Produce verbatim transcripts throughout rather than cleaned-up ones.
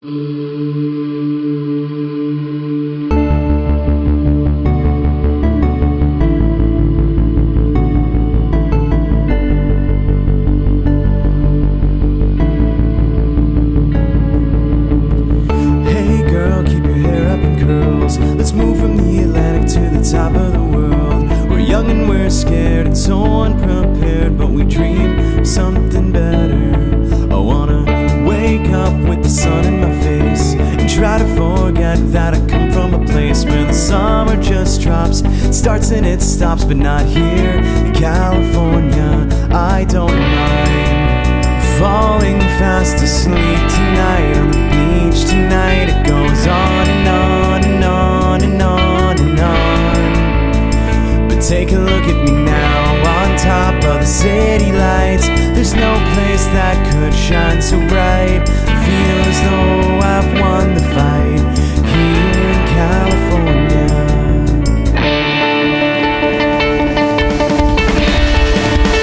Let's move from the Atlantic to the top of the world. We're young and we're scared and so unprepared, but we dream of something better. I wanna wake up with the sun in my face and try to forget that I come from a place where the summer just drops. It starts and it stops, but not here in California. I don't mind falling fast asleep tonight on the beach tonight. It goes on and on and on and on and on. But take a look at me now, on top of the city lights. There's no place that could shine so bright. I feel as though I've won the fight here in California.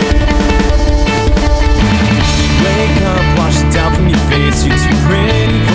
Wake up, wash it down from your face. You're too pretty